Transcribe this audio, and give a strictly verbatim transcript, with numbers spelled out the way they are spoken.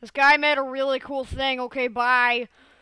This guy made a really cool thing. Okay, bye.